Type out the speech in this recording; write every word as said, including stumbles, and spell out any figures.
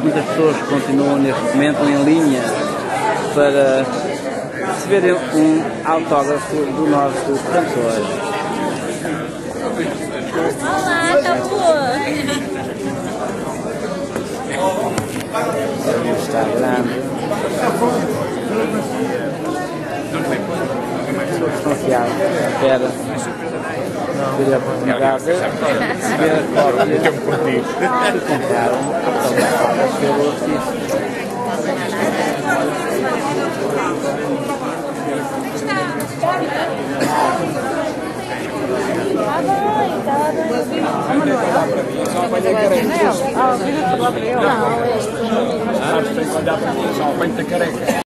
muitas pessoas continuam neste momento em linha para receberem um autógrafo do nosso cantor. Olá, Tabu! Está grande. Estou desconfiado. Espera. Ter a oportunidade de receber a cópia que compraram autografadas pelo artista. Só apanhei careca. Não, este. Sabes, tem que olhar para mim, só apanho-te a careca.